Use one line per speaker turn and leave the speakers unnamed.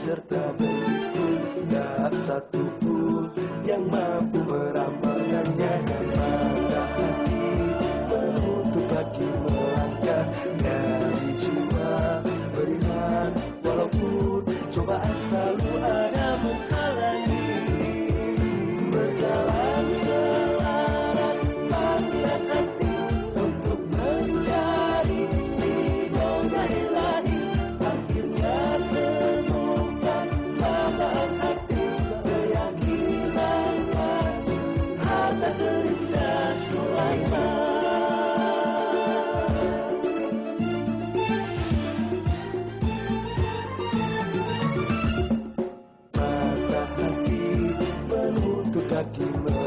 serta berikut, tak satu pun yang mampu meramalkannya. Dan mata hati menuntut kaki melangkah dari jiwa beriman, walaupun cobaan selalu ada menghalangi. Berjalan selaras panggilan hati untuk mencari ridhonya ilahi. Akhirnya temukan lapang hati, keyakinanlah harta terindah Sulaiman. Mata hati menuntut kaki